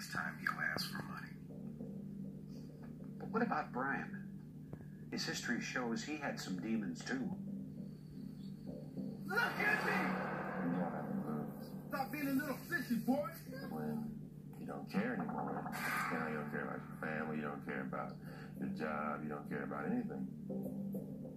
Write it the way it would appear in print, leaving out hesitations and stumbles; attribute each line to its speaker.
Speaker 1: next time he'll ask for money.
Speaker 2: But what about Brian? His history shows he had some demons too.
Speaker 3: Look at me!
Speaker 4: You don't have to lose.
Speaker 3: Stop being a little sissy, boy.
Speaker 4: When you don't care anymore, now you don't care about your family, you don't care about your job, you don't care about anything.